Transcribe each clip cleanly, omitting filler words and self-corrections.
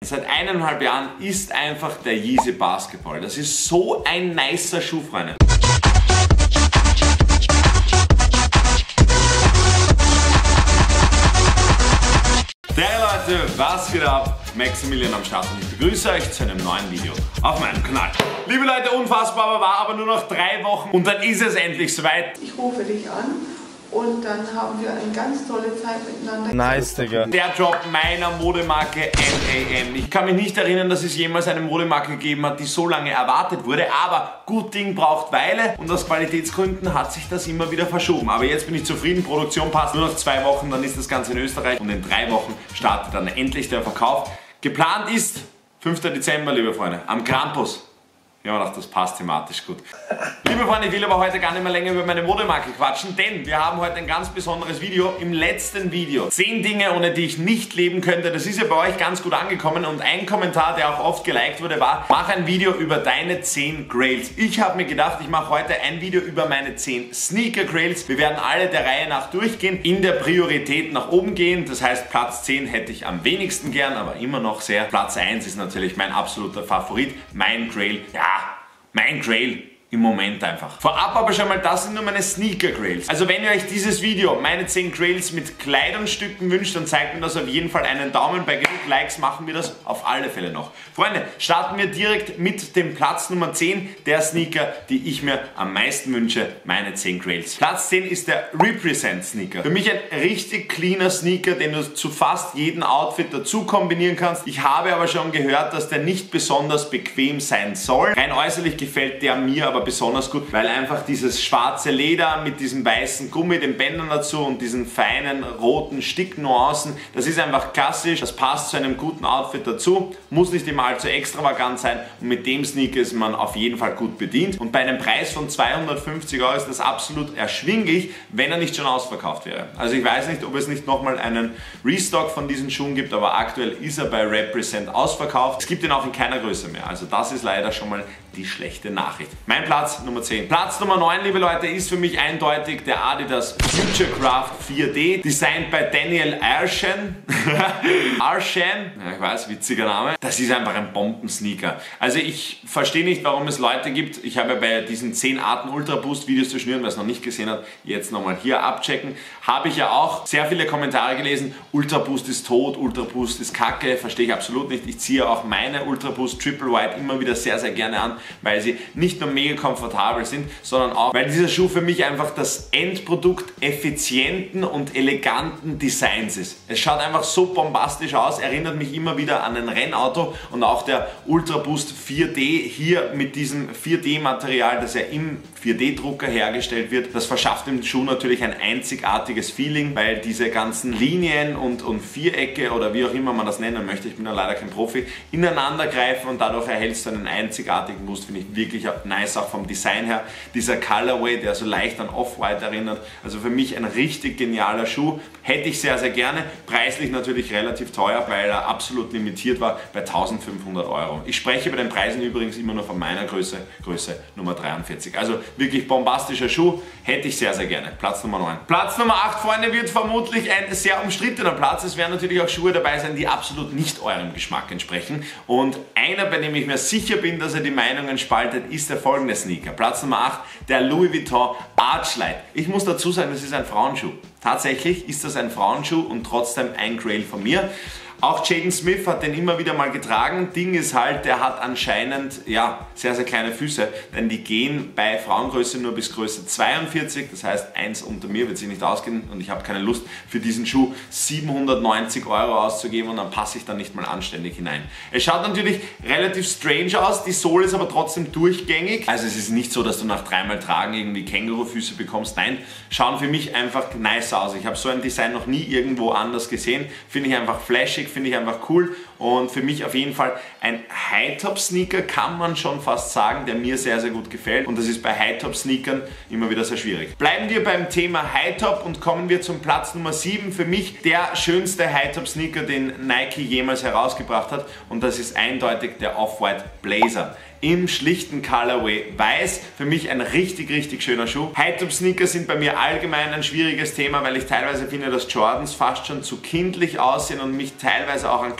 seit 1,5 Jahren ist einfach der Yeezy Basketball. Das ist so ein nicer Schuh, Freunde. Leute, was geht ab? Maximilian am Start und ich begrüße euch zu einem neuen Video auf meinem Kanal. Liebe Leute, unfassbar, war aber nur noch 3 Wochen und dann ist es endlich soweit. Ich rufe dich an und dann haben wir eine ganz tolle Zeit miteinander. Nice, Digga. Der Drop meiner Modemarke NAM. Ich kann mich nicht erinnern, dass es jemals eine Modemarke gegeben hat, die so lange erwartet wurde, aber gut Ding braucht Weile und aus Qualitätsgründen hat sich das immer wieder verschoben. Aber jetzt bin ich zufrieden, Produktion passt, nur noch 2 Wochen, dann ist das Ganze in Österreich und in 3 Wochen startet dann endlich der Verkauf. Geplant ist 5. Dezember, liebe Freunde, am Krampus. Ja, ich dachte, das passt thematisch gut. Liebe Freunde, ich will aber heute gar nicht mehr länger über meine Modemarke quatschen, denn wir haben heute ein ganz besonderes Video. Im letzten Video 10 Dinge, ohne die ich nicht leben könnte. Das ist ja bei euch ganz gut angekommen und ein Kommentar, der auch oft geliked wurde, war: mach ein Video über deine 10 Grails. Ich habe mir gedacht, ich mache heute ein Video über meine 10 Sneaker Grails. Wir werden alle der Reihe nach durchgehen, in der Priorität nach oben gehen. Das heißt, Platz 10 hätte ich am wenigsten gern, aber immer noch sehr. Platz 1 ist natürlich mein absoluter Favorit, mein Grail. Ja, mein Grail im Moment einfach. Vorab aber schon mal, das sind nur meine Sneaker Grails. Also wenn ihr euch dieses Video, meine 10 Grails mit Kleidungsstücken wünscht, dann zeigt mir das auf jeden Fall einen Daumen. Bei genug Likes machen wir das auf alle Fälle noch. Freunde, starten wir direkt mit dem Platz Nummer 10 der Sneaker, die ich mir am meisten wünsche, meine 10 Grails. Platz 10 ist der Represent Sneaker. Für mich ein richtig cleaner Sneaker, den du zu fast jedem Outfit dazu kombinieren kannst. Ich habe aber schon gehört, dass der nicht besonders bequem sein soll. Rein äußerlich gefällt der mir aber besonders gut, weil einfach dieses schwarze Leder mit diesem weißen Gummi, den Bändern dazu und diesen feinen roten Sticknuancen, das ist einfach klassisch, das passt zu einem guten Outfit dazu, muss nicht immer allzu extravagant sein und mit dem Sneaker ist man auf jeden Fall gut bedient und bei einem Preis von 250 € ist das absolut erschwinglich, wenn er nicht schon ausverkauft wäre. Also ich weiß nicht, ob es nicht nochmal einen Restock von diesen Schuhen gibt, aber aktuell ist er bei Represent ausverkauft. Es gibt ihn auch in keiner Größe mehr, also das ist leider schon mal die schlechte Nachricht. Mein Platz Nummer 10. Platz Nummer 9, liebe Leute, ist für mich eindeutig der Adidas Futurecraft 4D, designed bei Daniel Arshan. Arshan, ja, ich weiß, witziger Name. Das ist einfach ein Bombensneaker. Also ich verstehe nicht, warum es Leute gibt. Ich habe bei diesen 10 Arten Ultra Boost Videos zu schnüren, wer es noch nicht gesehen hat, jetzt nochmal hier abchecken. Habe ich ja auch sehr viele Kommentare gelesen. Ultra Boost ist tot, Ultra Boost ist kacke, verstehe ich absolut nicht. Ich ziehe auch meine Ultra Boost Triple White immer wieder sehr, sehr gerne an, weil sie nicht nur mega komfortabel sind, sondern auch, weil dieser Schuh für mich einfach das Endprodukt effizienten und eleganten Designs ist. Es schaut einfach so bombastisch aus, erinnert mich immer wieder an ein Rennauto und auch der Ultra Boost 4D hier mit diesem 4D-Material, das ja im 4D-Drucker hergestellt wird, das verschafft dem Schuh natürlich ein einzigartiges Feeling, weil diese ganzen Linien und Vierecke oder wie auch immer man das nennen möchte, ich bin da leider kein Profi, ineinander greifen und dadurch erhältst du einen einzigartigen Boost, finde ich wirklich nice, auch vom Design her. Dieser Colorway, der so leicht an Off-White erinnert, also für mich ein richtig genialer Schuh, hätte ich sehr, sehr gerne, preislich natürlich relativ teuer, weil er absolut limitiert war bei 1500 €. Ich spreche bei den Preisen übrigens immer nur von meiner Größe Nummer 43, also wirklich bombastischer Schuh, hätte ich sehr, sehr gerne. Platz Nummer 9. Platz Nummer 8, Freunde, wird vermutlich ein sehr umstrittener Platz. Es werden natürlich auch Schuhe dabei sein, die absolut nicht eurem Geschmack entsprechen und einer, bei dem ich mir sicher bin, dass er die Meinungen spaltet, ist der folgende Sneaker. Platz Nummer 8, der Louis Vuitton Archlite. Ich muss dazu sagen, das ist ein Frauenschuh. Tatsächlich ist das ein Frauenschuh und trotzdem ein Grail von mir. Auch Jaden Smith hat den immer wieder mal getragen. Ding ist halt, der hat anscheinend ja, sehr, sehr kleine Füße, denn die gehen bei Frauengröße nur bis Größe 42, das heißt 1 unter mir wird sich nicht ausgehen und ich habe keine Lust für diesen Schuh 790 € auszugeben und dann passe ich da nicht mal anständig hinein. Es schaut natürlich relativ strange aus, die Sohle ist aber trotzdem durchgängig, also es ist nicht so, dass du nach 3-mal Tragen irgendwie Kängurufüße bekommst, nein, schauen für mich einfach nice aus. Ich habe so ein Design noch nie irgendwo anders gesehen, finde ich einfach flashig, finde ich einfach cool und für mich auf jeden Fall ein High-Top-Sneaker, kann man schon fast sagen, der mir sehr, sehr gut gefällt und das ist bei High-Top-Sneakern immer wieder sehr schwierig. Bleiben wir beim Thema High-Top und kommen wir zum Platz Nummer 7. Für mich der schönste High-Top-Sneaker, den Nike jemals herausgebracht hat und das ist eindeutig der Off-White Blazer. Im schlichten Colorway weiß, für mich ein richtig, richtig schöner Schuh. High-Top-Sneaker sind bei mir allgemein ein schwieriges Thema, weil ich teilweise finde, dass Jordans fast schon zu kindlich aussehen und mich teilweise auch an Clownschuhe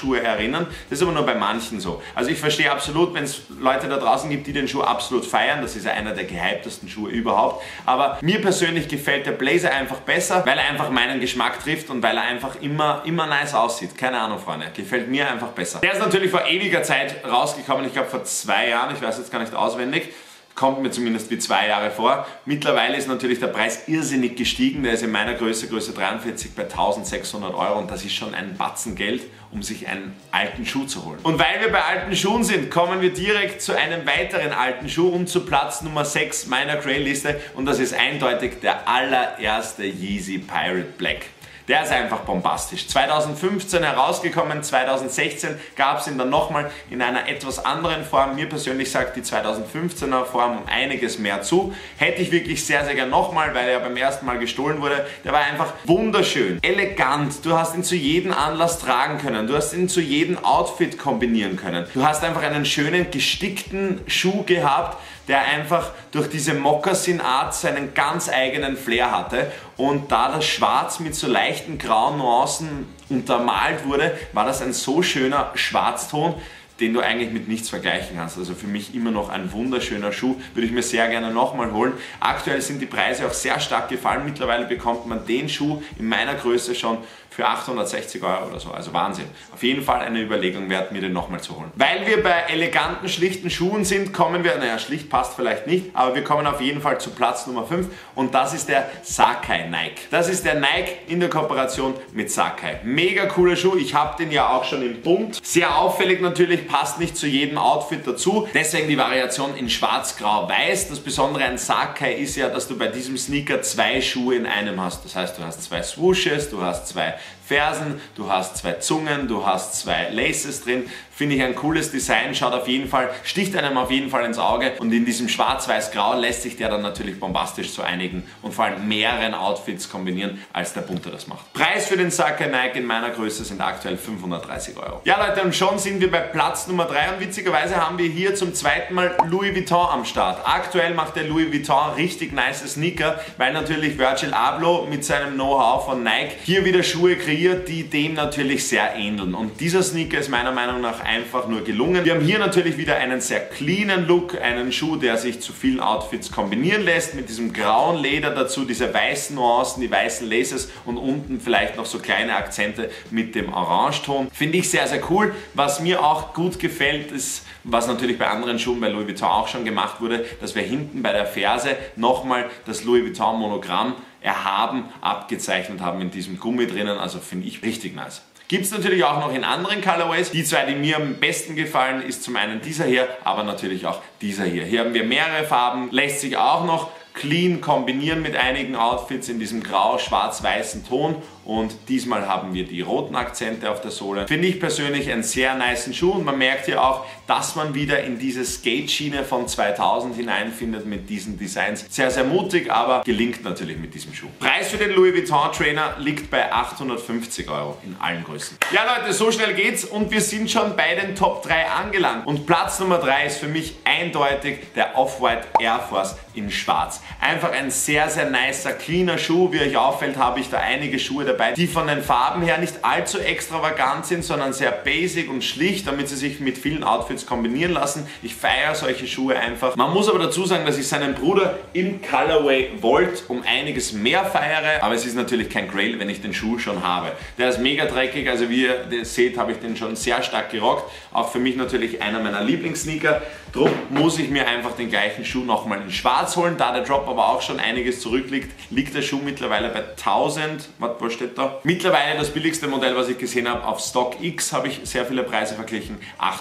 Schuhe erinnern. Das ist aber nur bei manchen so. Also ich verstehe absolut, wenn es Leute da draußen gibt, die den Schuh absolut feiern. Das ist ja einer der gehyptesten Schuhe überhaupt. Aber mir persönlich gefällt der Blazer einfach besser, weil er einfach meinen Geschmack trifft und weil er einfach immer nice aussieht. Keine Ahnung, Freunde. Gefällt mir einfach besser. Der ist natürlich vor ewiger Zeit rausgekommen. Ich glaube vor 2 Jahren. Ich weiß jetzt gar nicht auswendig. Kommt mir zumindest wie 2 Jahre vor. Mittlerweile ist natürlich der Preis irrsinnig gestiegen. Der ist in meiner Größe 43, bei 1600 € und das ist schon ein Batzen Geld, um sich einen alten Schuh zu holen. Und weil wir bei alten Schuhen sind, kommen wir direkt zu einem weiteren alten Schuh und zu Platz Nummer 6 meiner Grail-Liste und das ist eindeutig der allererste Yeezy Pirate Black. Der ist einfach bombastisch. 2015 herausgekommen, 2016 gab es ihn dann nochmal in einer etwas anderen Form. Mir persönlich sagt die 2015er Form um einiges mehr zu. Hätte ich wirklich sehr, sehr gern nochmal, weil er beim ersten Mal gestohlen wurde. Der war einfach wunderschön, elegant. Du hast ihn zu jedem Anlass tragen können. Du hast ihn zu jedem Outfit kombinieren können. Du hast einfach einen schönen gestickten Schuh gehabt, der einfach durch diese Moccasin-Art seinen ganz eigenen Flair hatte. Und da das Schwarz mit so leichten grauen Nuancen untermalt wurde, war das ein so schöner Schwarzton, den du eigentlich mit nichts vergleichen kannst. Also für mich immer noch ein wunderschöner Schuh, würde ich mir sehr gerne nochmal holen. Aktuell sind die Preise auch sehr stark gefallen. Mittlerweile bekommt man den Schuh in meiner Größe schon für 860 € oder so, also Wahnsinn. Auf jeden Fall eine Überlegung wert, mir den nochmal zu holen. Weil wir bei eleganten, schlichten Schuhen sind, kommen wir, naja, schlicht passt vielleicht nicht, aber wir kommen auf jeden Fall zu Platz Nummer 5 und das ist der Sacai Nike. Das ist der Nike in der Kooperation mit Sacai. Mega cooler Schuh, ich habe den ja auch schon im Bunt. Sehr auffällig natürlich, passt nicht zu jedem Outfit dazu, deswegen die Variation in schwarz, grau, weiß. Das Besondere an Sacai ist ja, dass du bei diesem Sneaker 2 Schuhe in einem hast. Das heißt, du hast 2 Swooshes, du hast 2 Fersen, du hast 2 Zungen, du hast 2 Laces drin. Finde ich ein cooles Design, schaut auf jeden Fall, sticht einem auf jeden Fall ins Auge und in diesem schwarz-weiß-grau lässt sich der dann natürlich bombastisch zu einigen und vor allem mehreren Outfits kombinieren, als der bunte das macht. Preis für den Sacai Nike in meiner Größe sind aktuell 530 €. Ja Leute, und schon sind wir bei Platz Nummer 3 und witzigerweise haben wir hier zum zweiten Mal Louis Vuitton am Start. Aktuell macht der Louis Vuitton richtig nice Sneaker, weil natürlich Virgil Abloh mit seinem Know-how von Nike hier wieder Schuhe kreiert, die dem natürlich sehr ähneln. Und dieser Sneaker ist meiner Meinung nach einfach nur gelungen. Wir haben hier natürlich wieder einen sehr cleanen Look, einen Schuh, der sich zu vielen Outfits kombinieren lässt, mit diesem grauen Leder dazu, diese weißen Nuancen, die weißen Laces und unten vielleicht noch so kleine Akzente mit dem Orangeton. Finde ich sehr, sehr cool. Was mir auch gut gefällt, ist, was natürlich bei anderen Schuhen bei Louis Vuitton auch schon gemacht wurde, dass wir hinten bei der Ferse nochmal das Louis Vuitton Monogramm erhaben abgezeichnet haben in diesem Gummi drinnen, also finde ich richtig nice. Gibt es natürlich auch noch in anderen Colorways. Die zwei, die mir am besten gefallen, ist zum einen dieser hier, aber natürlich auch dieser hier. Hier haben wir mehrere Farben, lässt sich auch noch clean kombinieren mit einigen Outfits in diesem grau-schwarz-weißen Ton und diesmal haben wir die roten Akzente auf der Sohle. Finde ich persönlich einen sehr nicen Schuh und man merkt hier auch, dass man wieder in diese Skate-Schiene von 2000 hineinfindet mit diesen Designs. Sehr, sehr mutig, aber gelingt natürlich mit diesem Schuh. Preis für den Louis Vuitton Trainer liegt bei 850 € in allen Größen. Ja Leute, so schnell geht's und wir sind schon bei den Top 3 angelangt und Platz Nummer 3 ist für mich eindeutig der Off-White Air Force in schwarz. Einfach ein sehr, sehr nicer, cleaner Schuh. Wie euch auffällt, habe ich da einige Schuhe dabei, die von den Farben her nicht allzu extravagant sind, sondern sehr basic und schlicht, damit sie sich mit vielen Outfits kombinieren lassen. Ich feiere solche Schuhe einfach. Man muss aber dazu sagen, dass ich seinen Bruder im Colorway Volt um einiges mehr feiere, aber es ist natürlich kein Grail, wenn ich den Schuh schon habe. Der ist mega dreckig, also wie ihr seht, habe ich den schon sehr stark gerockt. Auch für mich natürlich einer meiner Lieblingssneaker. Drum muss ich mir einfach den gleichen Schuh nochmal in schwarz holen, da der Drop aber auch schon einiges zurückliegt, liegt der Schuh mittlerweile bei 1000, was steht da? Mittlerweile das billigste Modell, was ich gesehen habe, auf StockX habe ich sehr viele Preise verglichen,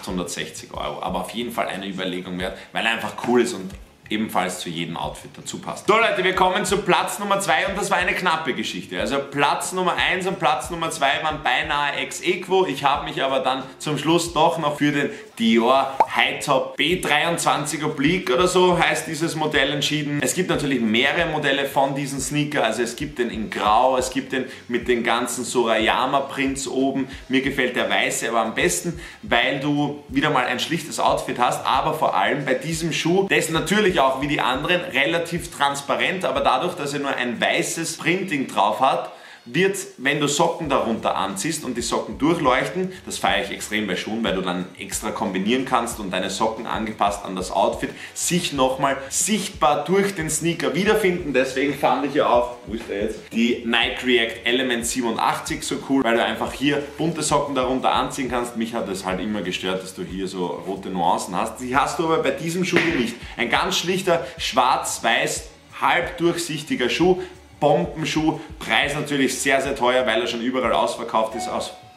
860 €. Aber auf jeden Fall eine Überlegung wert, weil er einfach cool ist und ebenfalls zu jedem Outfit dazu passt. So Leute, wir kommen zu Platz Nummer 2 und das war eine knappe Geschichte. Also Platz Nummer 1 und Platz Nummer 2 waren beinahe ex aequo. Ich habe mich aber dann zum Schluss doch noch für den Dior High Top B23 Oblique oder so heißt dieses Modell entschieden. Es gibt natürlich mehrere Modelle von diesen Sneaker, also es gibt den in Grau, es gibt den mit den ganzen Sorayama Prints oben. Mir gefällt der weiße aber am besten, weil du wieder mal ein schlichtes Outfit hast, aber vor allem bei diesem Schuh, der ist natürlich auch wie die anderen relativ transparent, aber dadurch, dass er nur ein weißes Printing drauf hat, wird, wenn du Socken darunter anziehst und die Socken durchleuchten, das feiere ich extrem bei Schuhen, weil du dann extra kombinieren kannst und deine Socken angepasst an das Outfit sich nochmal sichtbar durch den Sneaker wiederfinden. Deswegen fand ich ja auch, wo ist der jetzt, die Nike React Element 87 so cool, weil du einfach hier bunte Socken darunter anziehen kannst. Mich hat es halt immer gestört, dass du hier so rote Nuancen hast. Die hast du aber bei diesem Schuh nicht. Ein ganz schlichter, schwarz-weiß, halb durchsichtiger Schuh, Bombenschuh, Preis natürlich sehr, sehr teuer, weil er schon überall ausverkauft ist.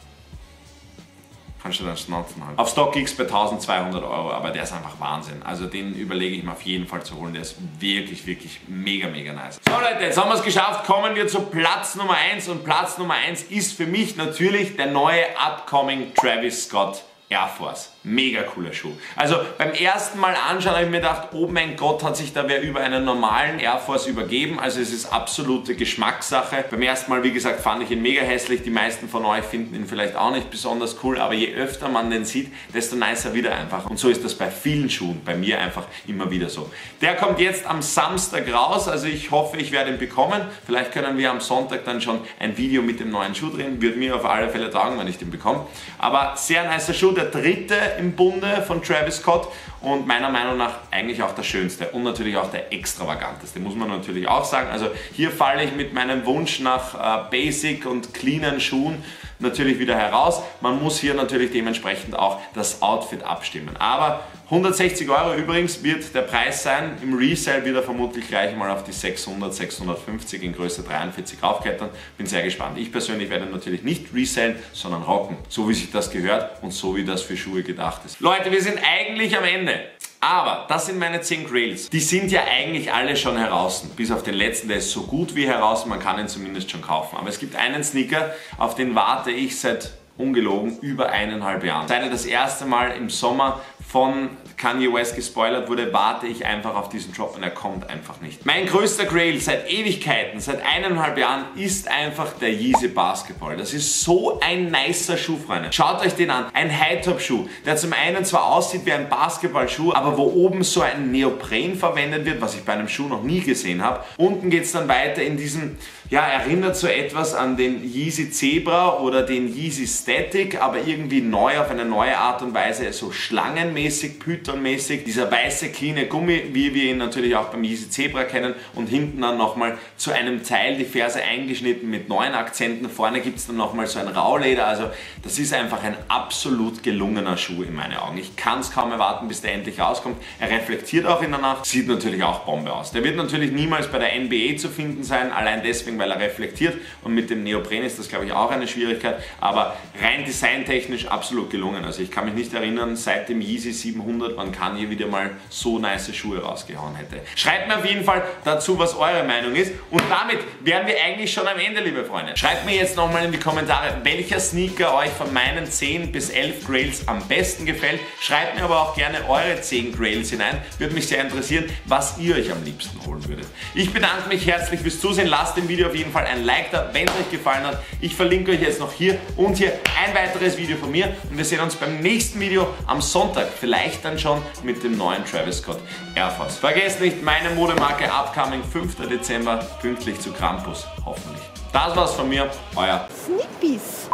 Kannst du dann schnauzen halt. Auf StockX bei 1200 €, aber der ist einfach Wahnsinn. Also den überlege ich mir auf jeden Fall zu holen. Der ist wirklich, wirklich mega, mega nice. So Leute, jetzt haben wir es geschafft. Kommen wir zu Platz Nummer 1. Und Platz Nummer 1 ist für mich natürlich der neue upcoming Travis Scott Air Force. Mega cooler Schuh. Also beim ersten Mal anschauen habe ich mir gedacht, oh mein Gott, hat sich da wer über einen normalen Air Force übergeben. Also es ist absolute Geschmackssache. Beim ersten Mal, wie gesagt, fand ich ihn mega hässlich. Die meisten von euch finden ihn vielleicht auch nicht besonders cool, aber je öfter man den sieht, desto nicer wieder einfach. Und so ist das bei vielen Schuhen, bei mir einfach immer wieder so. Der kommt jetzt am Samstag raus, also ich hoffe, ich werde ihn bekommen. Vielleicht können wir am Sonntag dann schon ein Video mit dem neuen Schuh drehen. Würde mir auf alle Fälle taugen, wenn ich den bekomme. Aber sehr nicer Schuh, der dritte im Bunde von Travis Scott und meiner Meinung nach eigentlich auch der schönste und natürlich auch der extravaganteste, muss man natürlich auch sagen. Also hier falle ich mit meinem Wunsch nach Basic und cleanen Schuhen natürlich wieder heraus. Man muss hier natürlich dementsprechend auch das Outfit abstimmen. Aber 160 € übrigens wird der Preis sein. Im Resale wird er vermutlich gleich mal auf die 600, 650 in Größe 43 raufklettern. Bin sehr gespannt. Ich persönlich werde natürlich nicht resellen, sondern rocken. So wie sich das gehört und so wie das für Schuhe gedacht ist. Leute, wir sind eigentlich am Ende. Aber das sind meine 10 Grails. Die sind ja eigentlich alle schon heraus. Bis auf den letzten, der ist so gut wie heraus. Man kann ihn zumindest schon kaufen. Aber es gibt einen Sneaker, auf den warte ich seit ungelogen über 1,5 Jahren. Seit er das erste Mal im Sommer von Kanye West gespoilert wurde, warte ich einfach auf diesen Drop und er kommt einfach nicht. Mein größter Grail seit Ewigkeiten, seit 1,5 Jahren, ist einfach der Yeezy Basketball. Das ist so ein nicer Schuh, Freunde. Schaut euch den an. Ein High-Top-Schuh, der zum einen zwar aussieht wie ein Basketballschuh, aber wo oben so ein Neopren verwendet wird, was ich bei einem Schuh noch nie gesehen habe. Unten geht es dann weiter in diesem, ja, erinnert so etwas an den Yeezy Zebra oder den Yeezy Static, aber irgendwie neu, auf eine neue Art und Weise, so schlangenmäßig, pythonmäßig. Dieser weiße, cleane Gummi, wie wir ihn natürlich auch beim Yeezy Zebra kennen, und hinten dann nochmal zu einem Teil die Ferse eingeschnitten mit neuen Akzenten. Vorne gibt es dann nochmal so ein Rauleder. Also das ist einfach ein absolut gelungener Schuh in meinen Augen. Ich kann es kaum erwarten, bis der endlich rauskommt. Er reflektiert auch in der Nacht, sieht natürlich auch Bombe aus. Der wird natürlich niemals bei der NBA zu finden sein, allein deswegen, weil er reflektiert, und mit dem Neopren ist das, glaube ich, auch eine Schwierigkeit, aber rein designtechnisch absolut gelungen. Also ich kann mich nicht erinnern, seit dem Yeezy 700, wann Kanye wieder mal so nice Schuhe rausgehauen hätte. Schreibt mir auf jeden Fall dazu, was eure Meinung ist, und damit wären wir eigentlich schon am Ende, liebe Freunde. Schreibt mir jetzt nochmal in die Kommentare, welcher Sneaker euch von meinen 10 bis 11 Grails am besten gefällt. Schreibt mir aber auch gerne eure 10 Grails hinein, würde mich sehr interessieren, was ihr euch am liebsten holen würdet. Ich bedanke mich herzlich fürs Zusehen, lasst dem Video auf jeden Fall ein Like da, wenn es euch gefallen hat. Ich verlinke euch jetzt noch hier und hier ein weiteres Video von mir und wir sehen uns beim nächsten Video am Sonntag, vielleicht dann schon mit dem neuen Travis Scott Air Force. Vergesst nicht, meine Modemarke upcoming 5. Dezember, pünktlich zu Krampus, hoffentlich. Das war's von mir, euer Sneakpies.